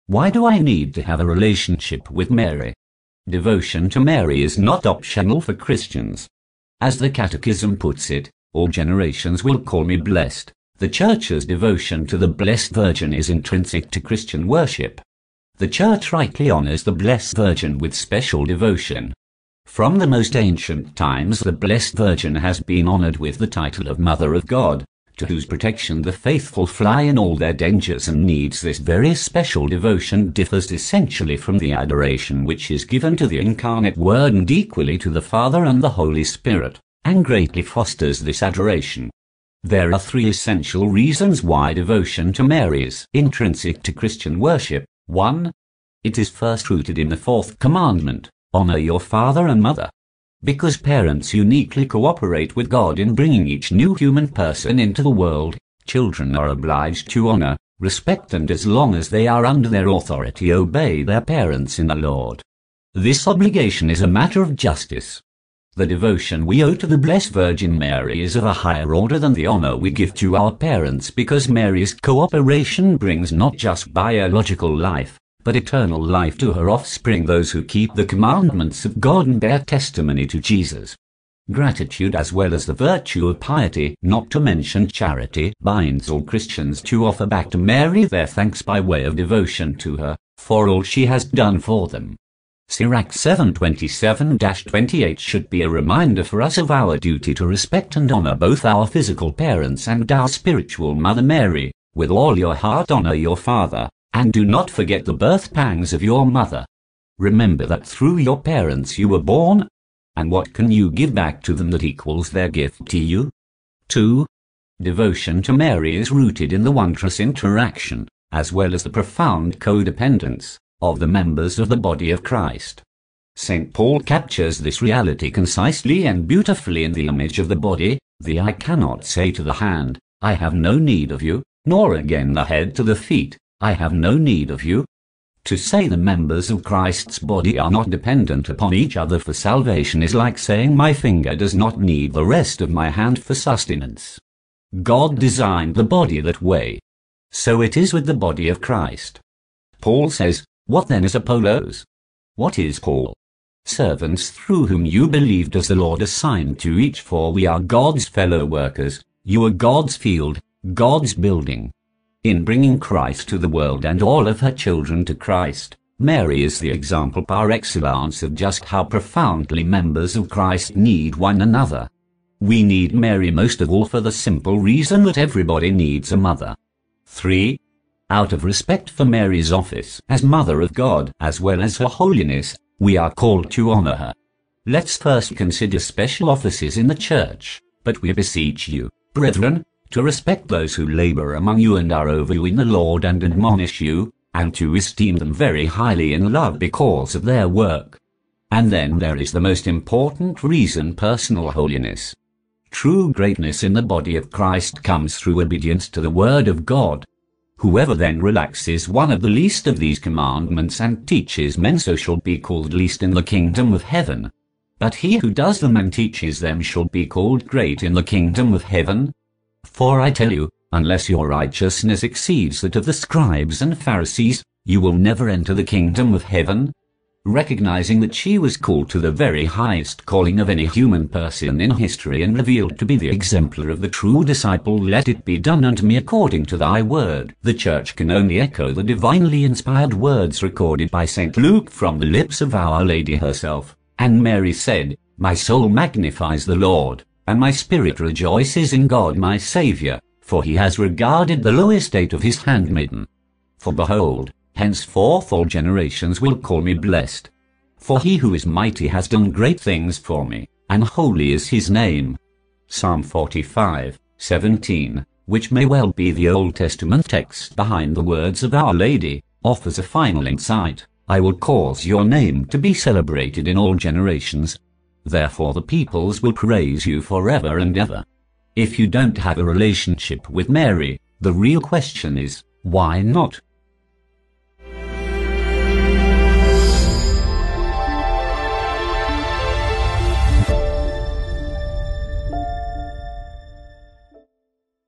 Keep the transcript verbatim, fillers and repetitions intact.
Why do I need to have a relationship with Mary? Devotion to Mary is not optional for Christians. As the Catechism puts it, all generations will call me blessed. The Church's devotion to the Blessed Virgin is intrinsic to Christian worship. The Church rightly honors the Blessed Virgin with special devotion. From the most ancient times the Blessed Virgin has been honored with the title of Mother of God, to whose protection the faithful fly in all their dangers and needs. This very special devotion differs essentially from the adoration which is given to the incarnate Word and equally to the Father and the Holy Spirit, and greatly fosters this adoration. There are three essential reasons why devotion to Mary is intrinsic to Christian worship. one. It is first rooted in the fourth commandment, honor your father and mother. Because parents uniquely cooperate with God in bringing each new human person into the world, children are obliged to honor, respect and as long as they are under their authority obey their parents in the Lord. This obligation is a matter of justice. The devotion we owe to the Blessed Virgin Mary is of a higher order than the honor we give to our parents, because Mary's cooperation brings not just biological life, but eternal life to her offspring, those who keep the commandments of God and bear testimony to Jesus. Gratitude as well as the virtue of piety, not to mention charity, binds all Christians to offer back to Mary their thanks by way of devotion to her, for all she has done for them. Sirach seven twenty-seven to twenty-eight should be a reminder for us of our duty to respect and honor both our physical parents and our spiritual Mother Mary. With all your heart honor your father, and do not forget the birth pangs of your mother. Remember that through your parents you were born, and what can you give back to them that equals their gift to you? two. Devotion to Mary is rooted in the wondrous interaction, as well as the profound codependence, of the members of the body of Christ. Saint Paul captures this reality concisely and beautifully in the image of the body. The eye cannot say to the hand, I have no need of you, nor again the head to the feet, I have no need of you. To say the members of Christ's body are not dependent upon each other for salvation is like saying my finger does not need the rest of my hand for sustenance. God designed the body that way. So it is with the body of Christ. Paul says, what then is Apollos? What is Paul? Servants through whom you believed as the Lord assigned to each, for we are God's fellow workers. You are God's field, God's building. In bringing Christ to the world and all of her children to Christ, Mary is the example par excellence of just how profoundly members of Christ need one another. We need Mary most of all for the simple reason that everybody needs a mother. three. Out of respect for Mary's office as Mother of God, as well as her holiness, we are called to honor her. Let's first consider special offices in the Church, but we beseech you, brethren, to respect those who labor among you and are over you in the Lord and admonish you, and to esteem them very highly in love because of their work. And then there is the most important reason, personal holiness. True greatness in the body of Christ comes through obedience to the Word of God. Whoever then relaxes one of the least of these commandments and teaches men so shall be called least in the kingdom of heaven. But he who does them and teaches them shall be called great in the kingdom of heaven. For I tell you, unless your righteousness exceeds that of the scribes and Pharisees, you will never enter the kingdom of heaven. Recognizing that she was called to the very highest calling of any human person in history and revealed to be the exemplar of the true disciple, let it be done unto me according to thy word. The Church can only echo the divinely inspired words recorded by Saint Luke from the lips of Our Lady herself. And Mary said, my soul magnifies the Lord, and my spirit rejoices in God my Saviour, for he has regarded the low estate of his handmaiden. For behold, henceforth all generations will call me blessed. For he who is mighty has done great things for me, and holy is his name. Psalm forty-five, seventeen, which may well be the Old Testament text behind the words of Our Lady, offers a final insight. I will cause your name to be celebrated in all generations. Therefore the peoples will praise you forever and ever. If you don't have a relationship with Mary, the real question is, why not?